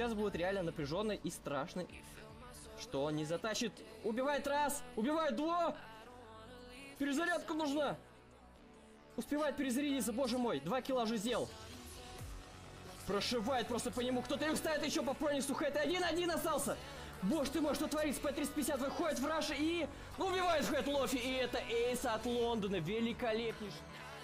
сейчас будет реально напряженный и страшный. Что он не затащит? Убивает раз! Убивает два! Перезарядка нужна! Успевает перезарядиться, боже мой! 2 килла уже сделал! Прошивает просто по нему. Кто-то их ставит еще по пронису. Хэт 1-1 остался! Боже ты мой, что творится? P350 выходит в раш и убивает Хэт Лофи. И это эйс от Лондона. Великолепнейший.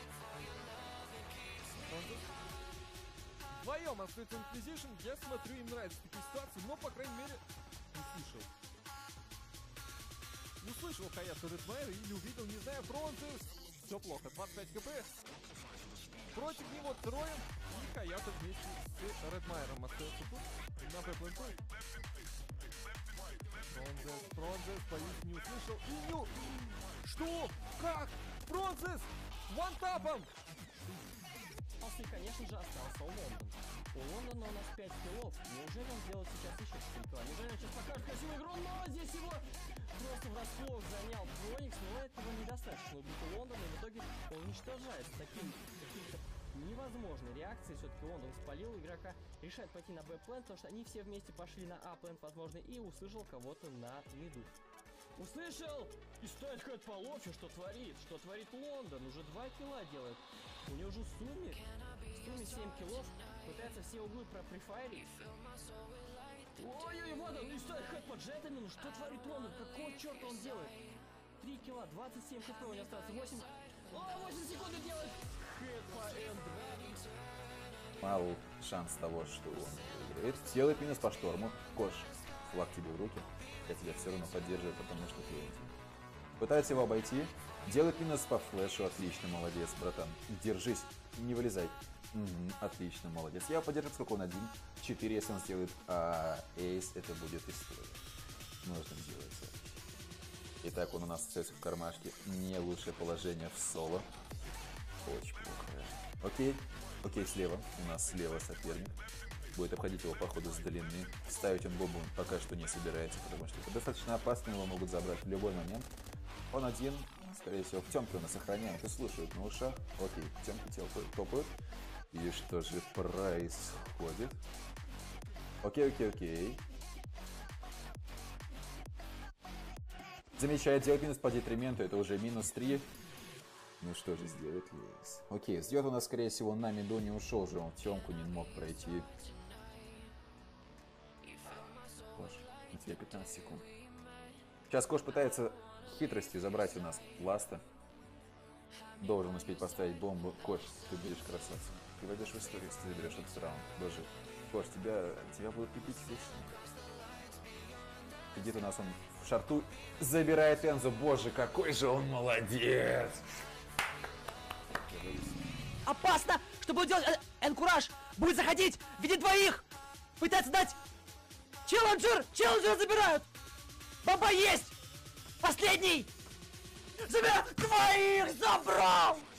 Вдвоем открытый Inquisition, я смотрю, им нравится такие ситуации, но, по крайней мере, не слышал. Не слышал Хаята Редмайра или увидел, не знаю, Фронтес. Все плохо, 25 кп. Против него Троем и Хаята вместе с Редмайером остается тут. На Б-пленту. Фронтес, боюсь, не услышал. И Ню... Что? Как? Фронтес! Вантапом! И, конечно же, остался Лондон. У Лондона у нас 5 киллов. Неужели он сделает сейчас еще 4 килла? Неужели он сейчас покажет красивую игру? Но здесь его просто врасплох занял Броникс, но этого недостаточно убить Лондона, и в итоге он уничтожает с каким-то невозможной реакцией. Все-таки Лондон спалил игрока, решает пойти на Б-плент, потому что они все вместе пошли на А-плент, возможно, и услышал кого-то на миду. Услышал! И стоит Хэт по Лофи, что творит? Что творит Лондон? Уже 2 килла делает. У него же в сумме 7 киллов. Пытается все углы префайрить. Ой-ой, вот он! И стоит Хэт по Джентльмену. Что творит Лондон? Какого черта он делает? 3 килла, 27 хп у него остается. 8 секунд делает Хэт по М2. Мал шанс того, что он выиграет. Делает минус по шторму. Кош, флаг тебе в руки. Я тебя все равно поддерживаю, потому что ты один. Пытается его обойти. Делает минус по флешу. Отлично, молодец, братан. Держись, не вылезай. Отлично, молодец. Я его поддержу, сколько он 1. 4, если он сделает эйс, это будет история. Нужно сделать это. Итак, он у нас остается в кармашке. Не лучшее положение в соло. Очень плохо. Окей, слева. У нас слева соперник. Будет обходить его по ходу с длины. Ставить он бомбу пока что не собирается, потому что это достаточно опасно, его могут забрать в любой момент. Он один, скорее всего, в темке у нас сохраняет и слушает на ушах. Окей, в темке топают. И что же происходит? Окей. Замечает, делать минус по детрименту, это уже минус 3. Ну что же сделает Лейс? Окей, Зьот у нас, скорее всего, на миду не ушел же, он в темку не мог пройти. Кош, у тебя 15 секунд. Сейчас Кош пытается хитростью забрать у нас ласта. Должен успеть поставить бомбу. Кош, ты будешь красавцем. Ты войдешь в историю, если ты заберешь этот раунд. Даже. Кош, тебя будут пипить вечно. Где-то у нас он в шарту забирает Энзо. Боже, какой же он молодец! Опасно! Что будет делать? Энкураж будет заходить! Видит двоих! Пытается дать! Челленджер! Челленджер забирают! Бомба есть! Последний! Забирают! Двоих забрал!